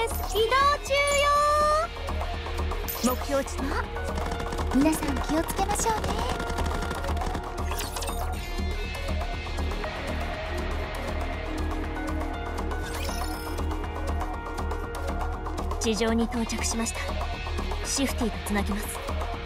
です。移動中よ。目標地点。皆さん気をつけましょうね。地上に到着しました。シフティとつなぎます。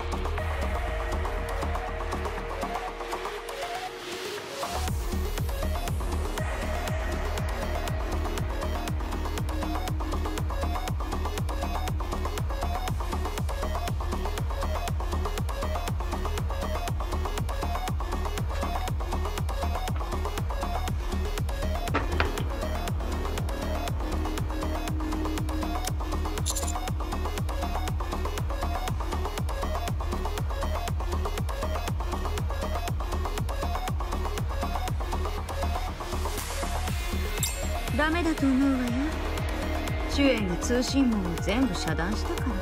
ダメだと思うわよ。主演が通信網を全部遮断したから。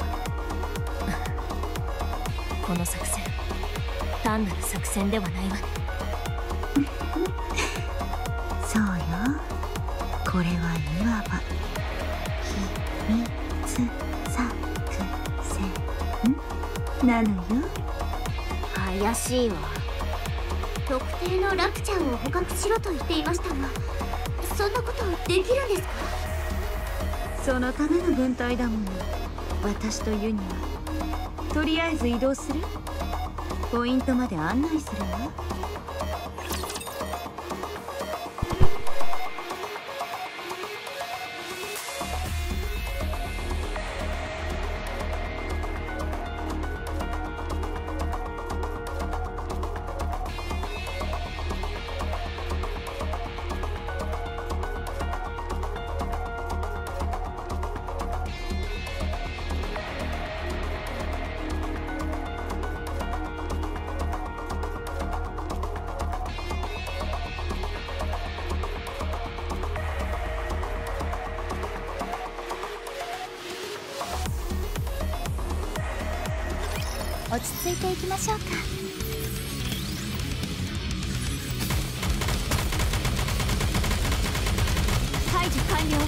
この作戦単なる作戦ではないわね。 そうよ、これはいわば秘密作戦なのよ。 怪しいわ。特定のラプチャーを捕獲しろと言っていましたが、そんなことできるんですか？ そのための軍隊だもの。私とユニはとりあえず移動する。ポイントまで案内するわ。 落ち着いていきましょうか。解除完了。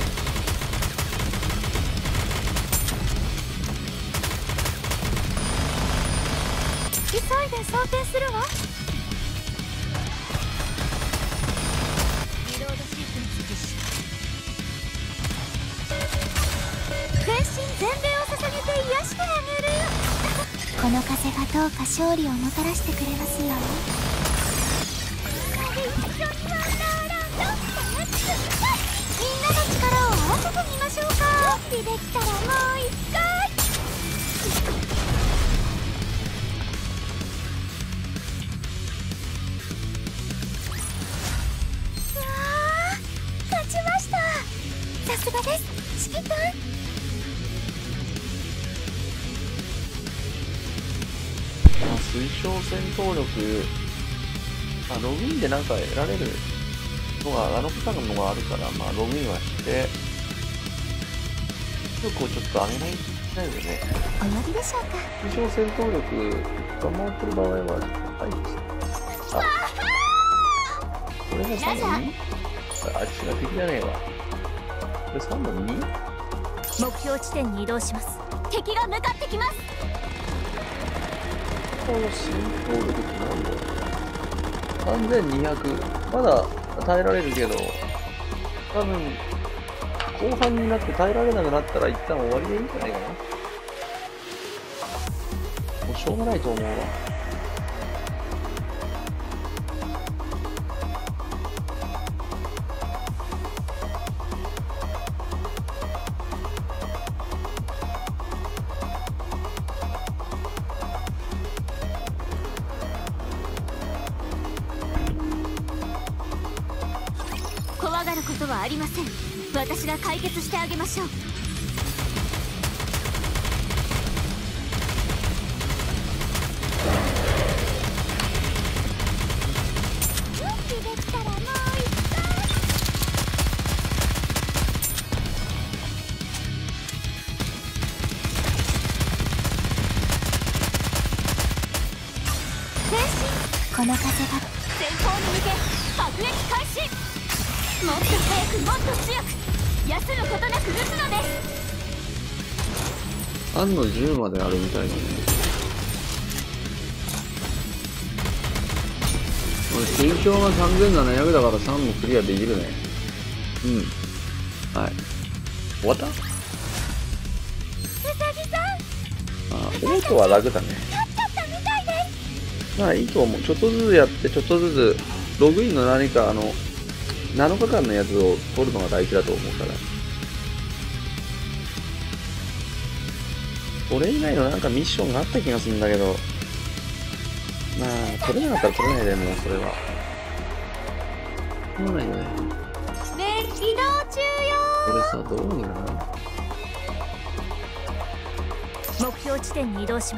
急いで装填するわ。リロードシークエンス実施。全身全霊を捧げて癒してあげる。この風がどうか勝利をもたらしてくれますように。みんなの力を合わせてみましょうか。準備できたらもう一回。うわー、勝ちました。さすがです、指揮官。 推奨戦闘力、ログインでなんか得られるのが、あの方のがあるから、ログインはして、力をちょっと上げないといけないよね。 お呼びでしょうか。 推奨戦闘力、頑張ってる場合は、はい。これが3の 2？ あっちが敵じゃねえわ。これ3の 2？ 目標地点に移動します。敵が向かってきます。 この戦闘力ってなんだよ。3200。まだ耐えられるけど、多分、後半になって耐えられなくなったら一旦終わりでいいんじゃないかな。もうしょうがないと思うわ。 怖がることはありません。私が解決してあげましょう。準備できたらもう一回。前進。この風が前方に向け爆撃開始。もっと早くもっと強く、休むことなく撃つのです。 案の10まであるみたいだね。推奨が3700だから3もクリアできるね。うん。はい。終わった？ うさぎさん、 あ、オートは楽だね。 勝っちゃったみたいです。 まあいいと思う。ちょっとずつやって、ちょっとずつ、ログインの何か7日間のやつを取るのが大事だと思うから。これ以外のなんかミッションがあった気がするんだけど、まあ、取れなかったら取れないでもう、それは。取らないよね。 ね、移動中よこれさ、どうにかな。 目標地点に移動します。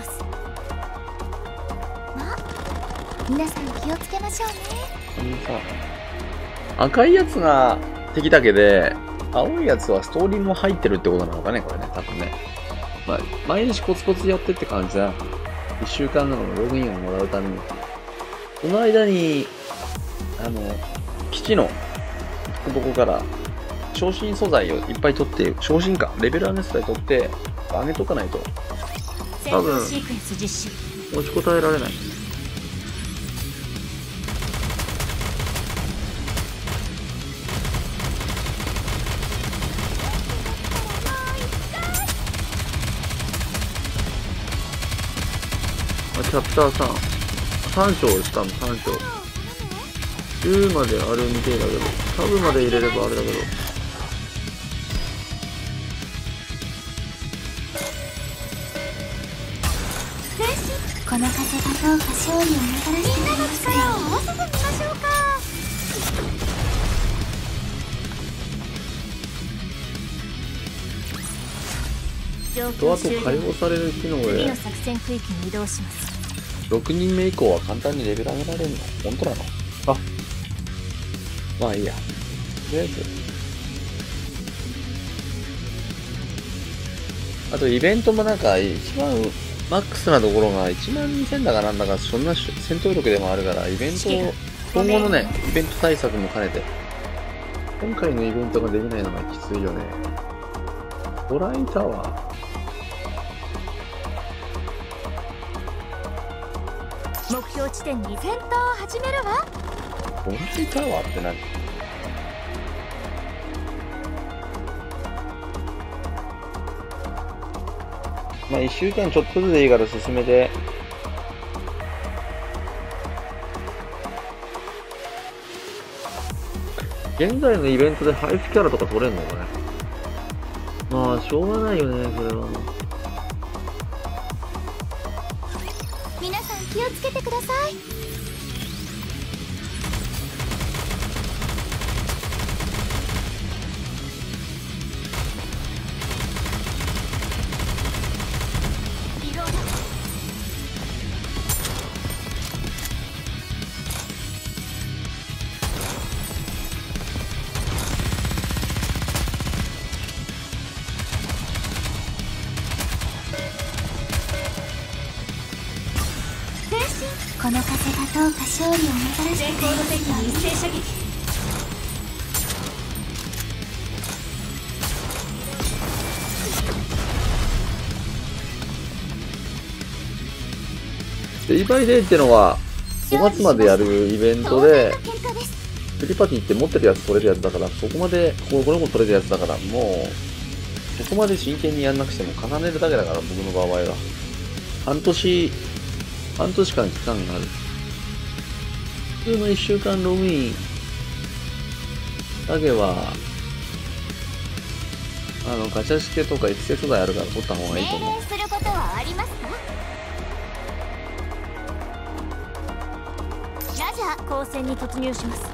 皆さん気をつけましょうね。 さ、赤いやつが敵だけで、青いやつはストーリーも入ってるってことなのかね、これね、多分ね。まあ、毎日コツコツやってって感じだ。1週間後のログインをもらうために。その間に、基地のとこから、昇進素材をいっぱい取って、昇進か、レベル上げ素材取って、上げとかないと、多分、 シークエンス実施。 持ちこたえられない。チャプター3。3章したの、3章。10まであるみてえだけど、サブまで入れればあれだけど。 この風がどうか勝利をもたらしてみんなの力を合わせてみましょうか。 とあと解放される機能で次の作戦区域に移動します。 6人目以降は簡単にレベル上げられるの？本当なの？あ、まあいいや。とりあえず。あとイベントもなんか一番マックスなところが12000だかなんだか、そんな戦闘力でもあるから、イベント、今後のね、イベント対策も兼ねて、今回のイベントができないのがきついよね。トライタワー。 目標地点に戦闘を始めるわ。 トライタワーって何？まあ1週間ちょっとずつでいいから進めて。現在のイベントで配布キャラとか取れんのかね。まあしょうがないよね、それは。 皆さん気をつけてください。この風がどうか勝利をもたらしてくれますように。一斉射撃。 デイバイデイってのは5月までやるイベントで、プリパティって持ってるやつ取れるやつだから、そこまで、この子取れるやつだから、もう、そこまで真剣にやんなくても重ねるだけだから、僕の場合は。半年間期間がある。普通の1週間ログインだけは、ガチャ式とか育成素材あるから取った方がいいと思う。 命令することはありますか？ラジャー、交戦に突入します。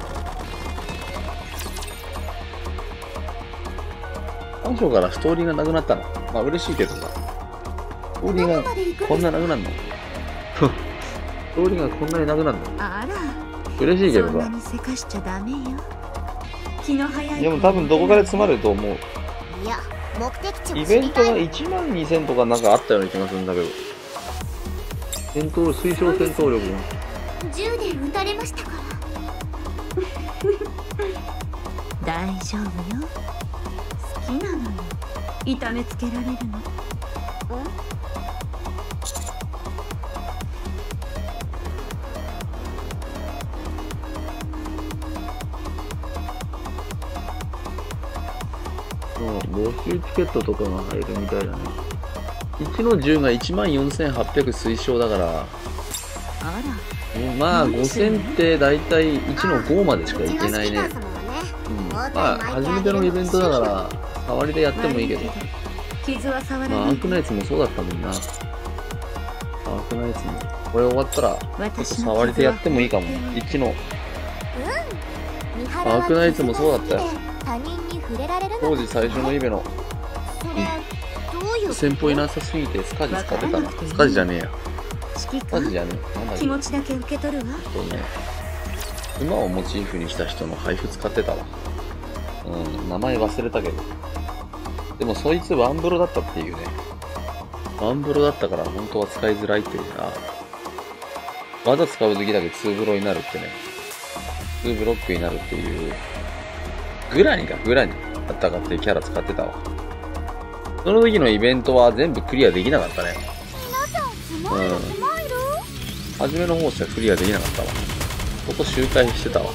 3章からストーリーがなくなったの。まあ嬉しいけどさ。ストーリーがこんななくなるの？ストーリーがこんなになくなるの？ あら、 嬉しいけどさ。 そんなにせかしちゃダメよ。気の早い。 でも多分どこかで詰まると思う。 いや、目的地をイベントが12000とかなんかあったような気がするんだけど。推奨戦闘力が。 銃で撃たれましたから。 大丈夫よ。好きなのに痛めつけられるの。 募集チケットとかが入るみたいだね。1の10が14,800推奨だから、 あら、 まあ5000ってだいたい1の5までしかいけないね。まあ初めてのイベントだから触りでやってもいいけど、 傷は触らまあアない。 ークナイツもそうだったもんな。アークナイツもこれ終わったらちょっと触りでやってもいいかも。1のアークナイツもそうだったよ。当時最初のイベの先方いなさすぎてスカジ使ってたな。スカジじゃねえや。 指揮官、 スカジじゃねえ。なんだっけ。 気持ちだけ受け取るわ。 そうね。馬をモチーフにした人の配布使ってたわ。名前忘れたけど。でもそいつワンブロだったっていうね。ワンブロだったから本当は使いづらいっていうな。技使う時だけ2ブロになるってね。2ブロックになるっていう。グラニだったかっていうキャラ使ってたわ。その時のイベントは全部クリアできなかったね。初めの方しかクリアできなかったわ。ここ周回してたわ。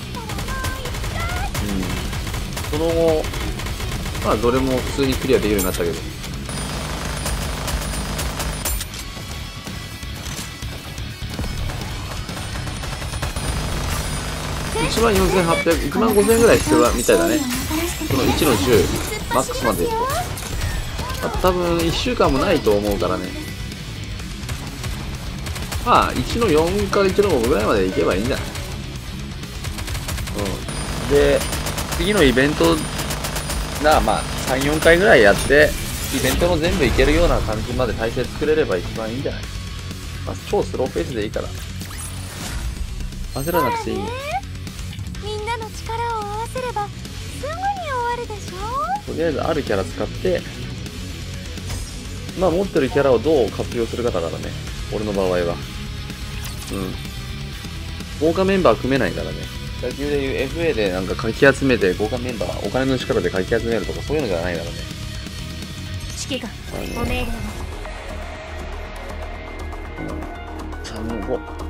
その後、まあどれも普通にクリアできるようになったけど。14,800、15,000ぐらい必要だみたいだね。この1の10、マックスまでいくと。あと多分1週間もないと思うからね。まあ、1の4か1の5ぐらいまでいけばいいんじゃない？で、次のイベントが、まあ、3、4回ぐらいやって、イベントも全部いけるような感じまで体制作れれば一番いいんじゃない？まあ、超スローペースでいいから。焦らなくていい。 みんなの力を合わせればすぐに終わるでしょ。 とりあえずあるキャラ使って、まあ持ってるキャラをどう活用するかだからね。俺の場合は。豪華メンバー組めないからね。野球でいう FA でなんかかき集めて豪華メンバー、お金の力でかき集めるとかそういうのじゃないからね。 指揮官、お命令を。 3の5。